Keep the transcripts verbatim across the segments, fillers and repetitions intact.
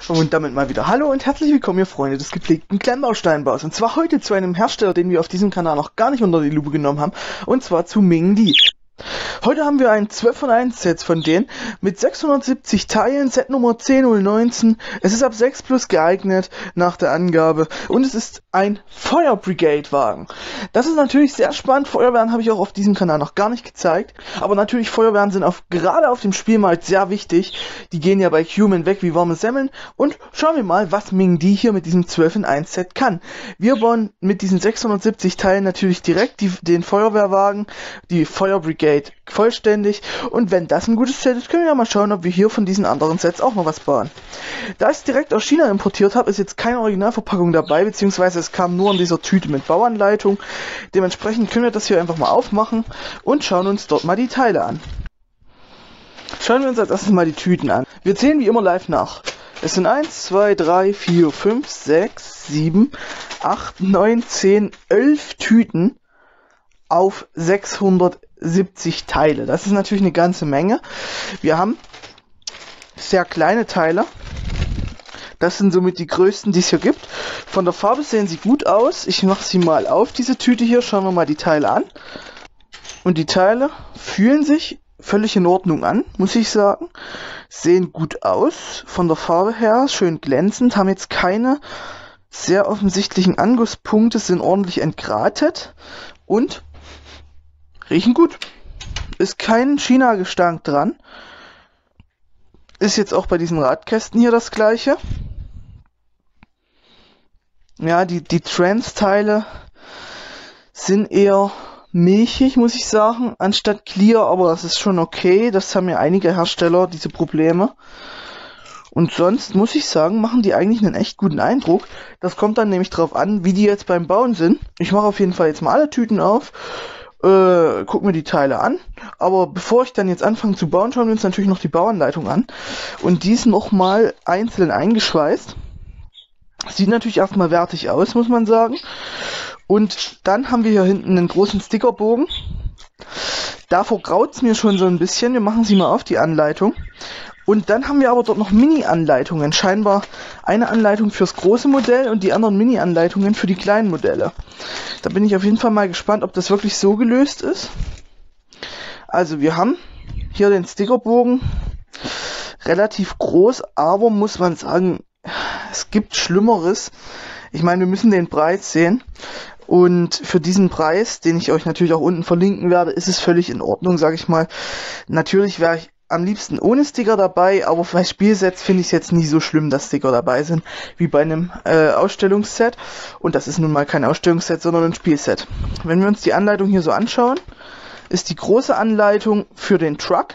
Und damit mal wieder hallo und herzlich willkommen, ihr Freunde des gepflegten Kleinbausteinbaus. Und zwar heute zu einem Hersteller, den wir auf diesem Kanal noch gar nicht unter die Lupe genommen haben. Und zwar zu Mingdi. Heute haben wir ein zwölf von eins Set von denen mit sechshundertsiebzig Teilen, Set Nummer zehn null neunzehn. Es ist ab sechs plus geeignet nach der Angabe und es ist ein Fire Brigade Wagen. Das ist natürlich sehr spannend. Feuerwehren habe ich auch auf diesem Kanal noch gar nicht gezeigt, aber natürlich Feuerwehren sind auf, gerade auf dem Spielmarkt sehr wichtig. Die gehen ja bei Human weg wie warme Semmeln und schauen wir mal, was Mingdi hier mit diesem zwölf in eins Set kann. Wir bauen mit diesen sechshundertsiebzig Teilen natürlich direkt die, den Feuerwehrwagen, die Fire Brigade vollständig, und wenn das ein gutes Set ist, können wir ja mal schauen, ob wir hier von diesen anderen Sets auch noch was bauen. Da ich es direkt aus China importiert habe, ist jetzt keine Originalverpackung dabei, beziehungsweise es kam nur in dieser Tüte mit Bauanleitung. Dementsprechend können wir das hier einfach mal aufmachen und schauen uns dort mal die Teile an. Schauen wir uns als erstes mal die Tüten an. Wir zählen wie immer live nach. Es sind eins, zwei, drei, vier, fünf, sechs, sieben, acht, neun, zehn, elf Tüten auf sechshundertsiebzig Teile. Das ist natürlich eine ganze Menge. Wir haben sehr kleine Teile. Das sind somit die größten, die es hier gibt. Von der Farbe sehen sie gut aus. Ich mache sie mal auf, diese Tüte hier. Schauen wir mal die Teile an. Und die Teile fühlen sich völlig in Ordnung an, muss ich sagen. Sehen gut aus. Von der Farbe her schön glänzend. Haben jetzt keine sehr offensichtlichen Angusspunkte. Sind ordentlich entgratet. Und riechen gut. Ist kein China-Gestank dran. Ist jetzt auch bei diesen Radkästen hier das gleiche. Ja, die, die Trans-Teile sind eher milchig, muss ich sagen, anstatt clear, aber das ist schon okay. Das haben ja einige Hersteller, diese Probleme. Und sonst muss ich sagen, machen die eigentlich einen echt guten Eindruck. Das kommt dann nämlich drauf an, wie die jetzt beim Bauen sind. Ich mache auf jeden Fall jetzt mal alle Tüten auf. Äh, guck mir die Teile an, aber bevor ich dann jetzt anfange zu bauen, schauen wir uns natürlich noch die Bauanleitung an und die ist nochmal einzeln eingeschweißt. Sieht natürlich erstmal wertig aus, muss man sagen. Und dann haben wir hier hinten einen großen Stickerbogen. Davor graut's mir schon so ein bisschen. Wir machen sie mal auf, die Anleitung. Und dann haben wir aber dort noch Mini-Anleitungen. Scheinbar eine Anleitung fürs große Modell und die anderen Mini-Anleitungen für die kleinen Modelle. Da bin ich auf jeden Fall mal gespannt, ob das wirklich so gelöst ist. Also wir haben hier den Stickerbogen. Relativ groß, aber muss man sagen, es gibt Schlimmeres. Ich meine, wir müssen den Preis sehen. Und für diesen Preis, den ich euch natürlich auch unten verlinken werde, ist es völlig in Ordnung, sage ich mal. Natürlich wäre ich am liebsten ohne Sticker dabei, aber bei Spielsets finde ich es jetzt nie so schlimm, dass Sticker dabei sind, wie bei einem äh, Ausstellungsset. Und das ist nun mal kein Ausstellungsset, sondern ein Spielset. Wenn wir uns die Anleitung hier so anschauen, ist die große Anleitung für den Truck.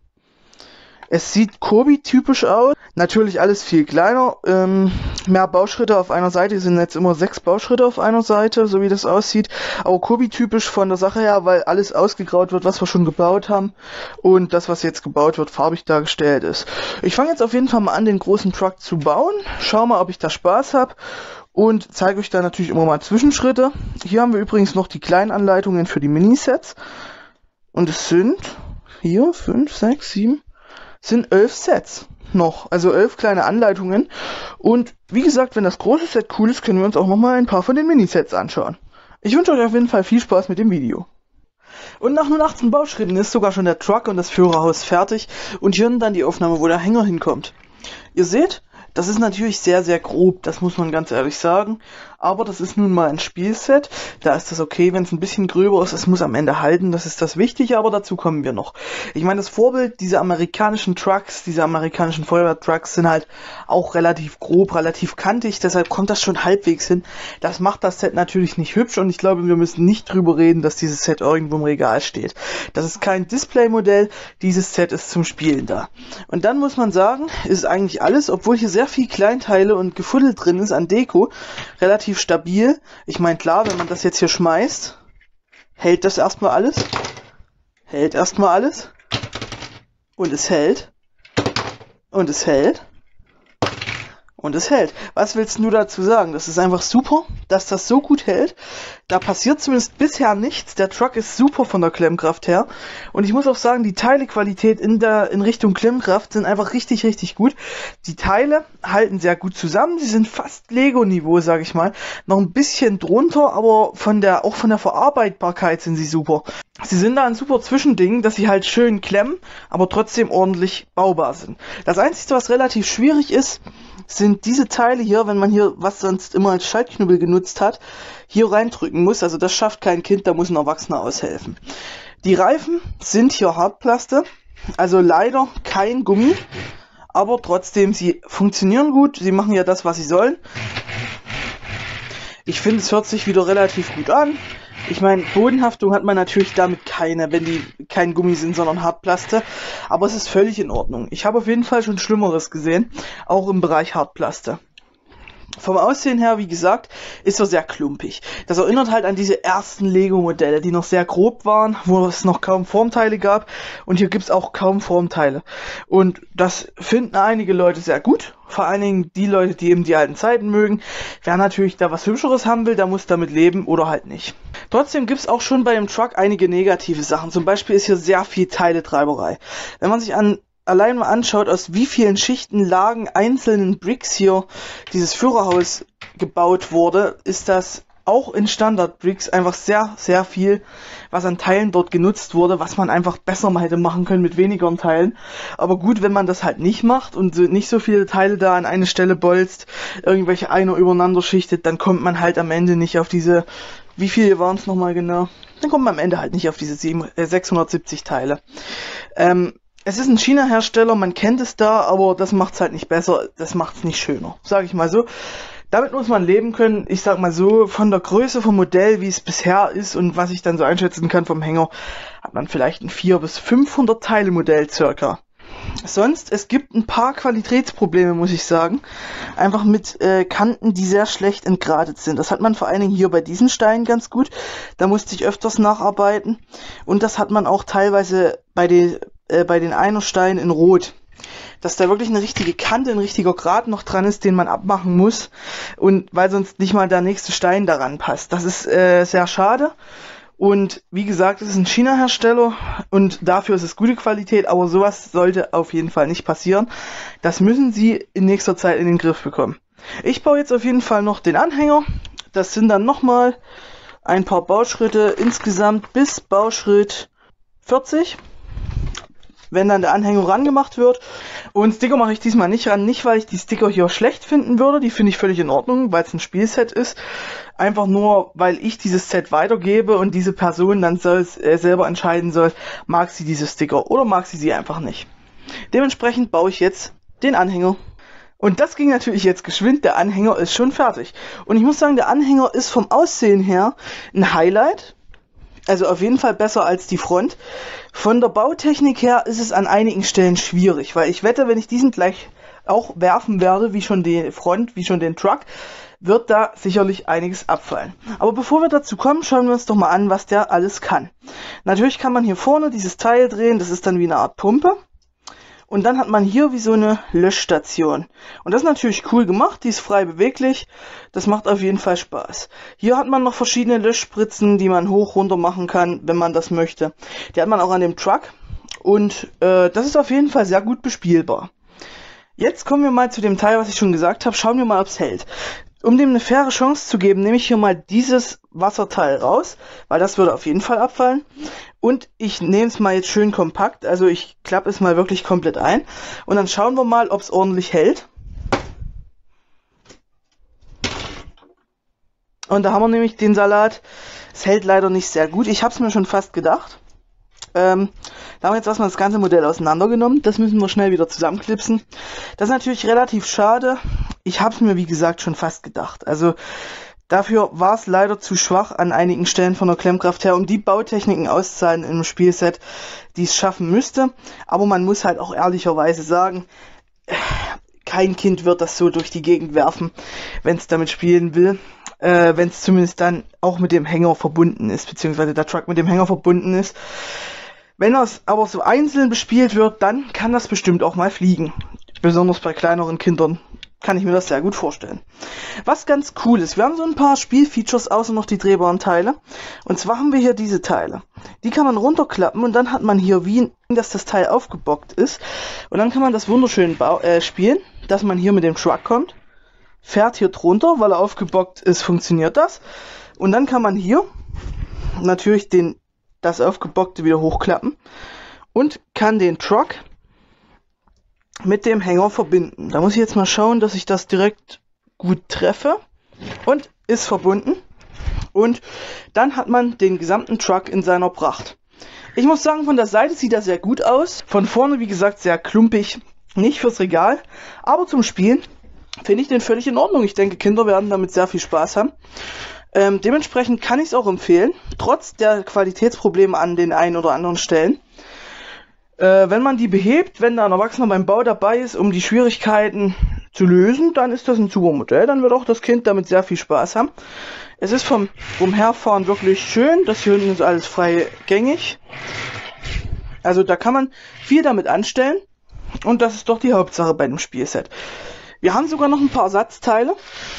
Es sieht Kobi-typisch aus. Natürlich alles viel kleiner. Ähm, mehr Bauschritte auf einer Seite. Es sind jetzt immer sechs Bauschritte auf einer Seite, so wie das aussieht. Aber Kobi-typisch von der Sache her, weil alles ausgegraut wird, was wir schon gebaut haben. Und das, was jetzt gebaut wird, farbig dargestellt ist. Ich fange jetzt auf jeden Fall mal an, den großen Truck zu bauen. Schau mal, ob ich da Spaß habe. Und zeige euch da natürlich immer mal Zwischenschritte. Hier haben wir übrigens noch die kleinen Anleitungen für die Minisets. Und es sind vier, fünf, sechs, sieben... sind elf Sets noch, also elf kleine Anleitungen. Und wie gesagt, wenn das große Set cool ist, können wir uns auch nochmal ein paar von den Minisets anschauen. Ich wünsche euch auf jeden Fall viel Spaß mit dem Video. Und nach nur achtzehn Bauschritten ist sogar schon der Truck und das Führerhaus fertig und hier dann die Aufnahme, wo der Hänger hinkommt. Ihr seht, das ist natürlich sehr, sehr grob, das muss man ganz ehrlich sagen. Aber das ist nun mal ein Spielset, da ist das okay, wenn es ein bisschen gröber ist. Es muss am Ende halten, das ist das Wichtige, aber dazu kommen wir noch. Ich meine, das Vorbild, diese amerikanischen Trucks, diese amerikanischen Feuerwehrtrucks sind halt auch relativ grob, relativ kantig, deshalb kommt das schon halbwegs hin. Das macht das Set natürlich nicht hübsch und ich glaube, wir müssen nicht drüber reden, dass dieses Set irgendwo im Regal steht. Das ist kein Displaymodell, dieses Set ist zum Spielen da. Und dann muss man sagen, ist eigentlich alles, obwohl hier sehr viel Kleinteile und Gefuddel drin ist an Deko, relativ stabil. Ich meine, klar, wenn man das jetzt hier schmeißt, hält das erstmal alles. Hält erstmal alles. Und es hält. Und es hält. Und es hält. Was willst du dazu sagen? Das ist einfach super, dass das so gut hält. Da passiert zumindest bisher nichts. Der Truck ist super von der Klemmkraft her. Und ich muss auch sagen, die Teilequalität in der in Richtung Klemmkraft sind einfach richtig, richtig gut. Die Teile halten sehr gut zusammen. Sie sind fast Lego-Niveau, sage ich mal. Noch ein bisschen drunter, aber von der auch von der Verarbeitbarkeit sind sie super. Sie sind da ein super Zwischending, dass sie halt schön klemmen, aber trotzdem ordentlich baubar sind. Das Einzige, was relativ schwierig ist, sind diese Teile hier, wenn man hier, was sonst immer als Schaltknüppel genutzt hat, hier reindrücken muss. Also das schafft kein Kind, da muss ein Erwachsener aushelfen. Die Reifen sind hier Hartplaste, also leider kein Gummi, aber trotzdem, sie funktionieren gut, sie machen ja das, was sie sollen. Ich finde, es hört sich wieder relativ gut an. Ich meine, Bodenhaftung hat man natürlich damit keine, wenn die kein Gummi sind, sondern Hartplaste. Aber es ist völlig in Ordnung. Ich habe auf jeden Fall schon Schlimmeres gesehen, auch im Bereich Hartplaste. Vom Aussehen her, wie gesagt, ist er sehr klumpig. Das erinnert halt an diese ersten Lego-Modelle, die noch sehr grob waren, wo es noch kaum Formteile gab. Und hier gibt's auch kaum Formteile. Und das finden einige Leute sehr gut. Vor allen Dingen die Leute, die eben die alten Zeiten mögen. Wer natürlich da was Hübscheres haben will, der muss damit leben oder halt nicht. Trotzdem gibt's auch schon bei dem Truck einige negative Sachen. Zum Beispiel ist hier sehr viel Teiletreiberei. Wenn man sich an allein mal anschaut, aus wie vielen Schichten, Lagen, einzelnen Bricks hier dieses Führerhaus gebaut wurde, ist das auch in Standard-Bricks einfach sehr, sehr viel, was an Teilen dort genutzt wurde, was man einfach besser mal hätte machen können mit weniger Teilen. Aber gut, wenn man das halt nicht macht und so nicht so viele Teile da an eine Stelle bolzt, irgendwelche einer übereinander schichtet, dann kommt man halt am Ende nicht auf diese, wie viele waren es nochmal genau? Dann kommt man am Ende halt nicht auf diese sechshundertsiebzig Teile. Ähm, Es ist ein China-Hersteller, man kennt es da, aber das macht es halt nicht besser, das macht es nicht schöner, sage ich mal so. Damit muss man leben können, ich sag mal so, von der Größe vom Modell, wie es bisher ist und was ich dann so einschätzen kann vom Hänger, hat man vielleicht ein vierhundert bis fünfhundert Teile Modell circa. Sonst, es gibt ein paar Qualitätsprobleme, muss ich sagen. Einfach mit äh, Kanten, die sehr schlecht entgradet sind. Das hat man vor allen Dingen hier bei diesen Steinen ganz gut. Da musste ich öfters nacharbeiten. Und das hat man auch teilweise bei den, äh, bei den Einersteinen in Rot. Dass da wirklich eine richtige Kante, ein richtiger Grat noch dran ist, den man abmachen muss. Und weil sonst nicht mal der nächste Stein daran passt. Das ist äh, sehr schade. Und wie gesagt, es ist ein China-Hersteller und dafür ist es gute Qualität, aber sowas sollte auf jeden Fall nicht passieren. Das müssen sie in nächster Zeit in den Griff bekommen. Ich baue jetzt auf jeden Fall noch den Anhänger. Das sind dann nochmal ein paar Bauschritte insgesamt bis Bauschritt vierzig. Wenn dann der Anhänger rangemacht wird. Und Sticker mache ich diesmal nicht ran, nicht weil ich die Sticker hier schlecht finden würde, die finde ich völlig in Ordnung, weil es ein Spielset ist. Einfach nur, weil ich dieses Set weitergebe und diese Person dann soll, äh, selber entscheiden soll, mag sie diese Sticker oder mag sie sie einfach nicht. Dementsprechend baue ich jetzt den Anhänger. Und das ging natürlich jetzt geschwind, der Anhänger ist schon fertig. Und ich muss sagen, der Anhänger ist vom Aussehen her ein Highlight. Also auf jeden Fall besser als die Front. Von der Bautechnik her ist es an einigen Stellen schwierig, weil ich wette, wenn ich diesen gleich auch werfen werde, wie schon die Front, wie schon den Truck, wird da sicherlich einiges abfallen. Aber bevor wir dazu kommen, schauen wir uns doch mal an, was der alles kann. Natürlich kann man hier vorne dieses Teil drehen, das ist dann wie eine Art Pumpe. Und dann hat man hier wie so eine Löschstation. Und das ist natürlich cool gemacht, die ist frei beweglich. Das macht auf jeden Fall Spaß. Hier hat man noch verschiedene Löschspritzen, die man hoch runter machen kann, wenn man das möchte. Die hat man auch an dem Truck. Und äh, das ist auf jeden Fall sehr gut bespielbar. Jetzt kommen wir mal zu dem Teil, was ich schon gesagt habe. Schauen wir mal, ob es hält. Um dem eine faire Chance zu geben, nehme ich hier mal dieses Wasserteil raus, weil das würde auf jeden Fall abfallen. Und ich nehme es mal jetzt schön kompakt, also ich klappe es mal wirklich komplett ein. Und dann schauen wir mal, ob es ordentlich hält. Und da haben wir nämlich den Salat. Es hält leider nicht sehr gut. Ich habe es mir schon fast gedacht. Ähm, da haben wir jetzt erstmal das ganze Modell auseinandergenommen. Das müssen wir schnell wieder zusammenklipsen. Das ist natürlich relativ schade. Ich habe es mir, wie gesagt, schon fast gedacht. Also dafür war es leider zu schwach an einigen Stellen von der Klemmkraft her, um die Bautechniken auszahlen im Spielset, die es schaffen müsste. Aber man muss halt auch ehrlicherweise sagen, kein Kind wird das so durch die Gegend werfen, wenn es damit spielen will. Äh, wenn es zumindest dann auch mit dem Hänger verbunden ist, beziehungsweise der Truck mit dem Hänger verbunden ist. Wenn das aber so einzeln bespielt wird, dann kann das bestimmt auch mal fliegen. Besonders bei kleineren Kindern kann ich mir das sehr gut vorstellen. Was ganz cool ist, wir haben so ein paar Spielfeatures außer noch die drehbaren Teile. Und zwar haben wir hier diese Teile. Die kann man runterklappen und dann hat man hier wie, dass das Teil aufgebockt ist. Und dann kann man das wunderschön äh, spielen, dass man hier mit dem Truck kommt, fährt hier drunter, weil er aufgebockt ist, funktioniert das. Und dann kann man hier natürlich den, das aufgebockte wieder hochklappen und kann den Truck mit dem Hänger verbinden. Da muss ich jetzt mal schauen, dass ich das direkt gut treffe. Und ist verbunden. Und dann hat man den gesamten Truck in seiner Pracht. Ich muss sagen, von der Seite sieht das sehr gut aus. Von vorne, wie gesagt, sehr klumpig. Nicht fürs Regal, aber zum Spielen finde ich den völlig in Ordnung. Ich denke, Kinder werden damit sehr viel Spaß haben. Ähm, dementsprechend kann ich es auch empfehlen, trotz der Qualitätsprobleme an den einen oder anderen Stellen. Äh, wenn man die behebt, wenn da ein Erwachsener beim Bau dabei ist, um die Schwierigkeiten zu lösen, dann ist das ein super Modell. Dann wird auch das Kind damit sehr viel Spaß haben. Es ist vom Umherfahren wirklich schön. Das hier hinten ist alles frei gängig. Also da kann man viel damit anstellen. Und das ist doch die Hauptsache bei dem Spielset. Wir haben sogar noch ein paar Ersatzteile,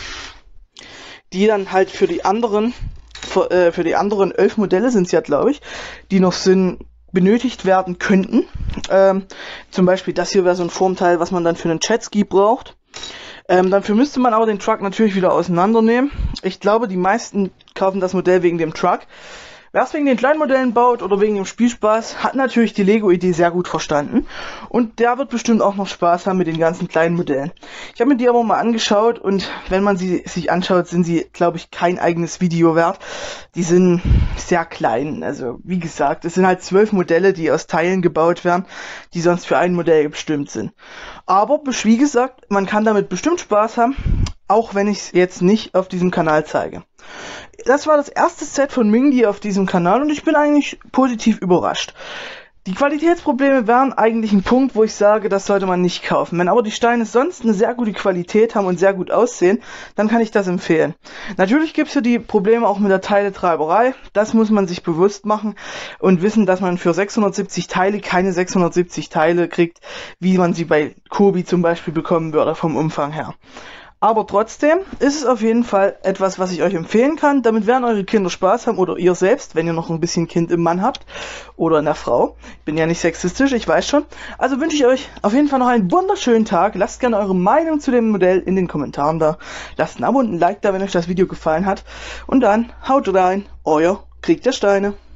die dann halt für die anderen, für, äh, für die anderen elf Modelle sind es ja, glaube ich, die noch sind, benötigt werden könnten. Ähm, zum Beispiel das hier wäre so ein Formteil, was man dann für einen Jetski braucht. Ähm, dafür müsste man aber den Truck natürlich wieder auseinandernehmen. Ich glaube, die meisten kaufen das Modell wegen dem Truck. Wer es wegen den kleinen Modellen baut oder wegen dem Spielspaß, hat natürlich die Lego-Idee sehr gut verstanden. Und der wird bestimmt auch noch Spaß haben mit den ganzen kleinen Modellen. Ich habe mir die aber mal angeschaut und wenn man sie sich anschaut, sind sie, glaube ich, kein eigenes Video wert. Die sind sehr klein. Also wie gesagt, es sind halt zwölf Modelle, die aus Teilen gebaut werden, die sonst für ein Modell bestimmt sind. Aber wie gesagt, man kann damit bestimmt Spaß haben, auch wenn ich es jetzt nicht auf diesem Kanal zeige. Das war das erste Set von Mingdi auf diesem Kanal und ich bin eigentlich positiv überrascht. Die Qualitätsprobleme wären eigentlich ein Punkt, wo ich sage, das sollte man nicht kaufen. Wenn aber die Steine sonst eine sehr gute Qualität haben und sehr gut aussehen, dann kann ich das empfehlen. Natürlich gibt es hier die Probleme auch mit der Teiletreiberei. Das muss man sich bewusst machen und wissen, dass man für sechshundertsiebzig Teile keine sechshundertsiebzig Teile kriegt, wie man sie bei Kobi zum Beispiel bekommen würde vom Umfang her. Aber trotzdem ist es auf jeden Fall etwas, was ich euch empfehlen kann. Damit werden eure Kinder Spaß haben oder ihr selbst, wenn ihr noch ein bisschen Kind im Mann habt oder in der Frau. Ich bin ja nicht sexistisch, ich weiß schon. Also wünsche ich euch auf jeden Fall noch einen wunderschönen Tag. Lasst gerne eure Meinung zu dem Modell in den Kommentaren da. Lasst ein Abo und ein Like da, wenn euch das Video gefallen hat. Und dann haut rein, euer Krieg der Steine.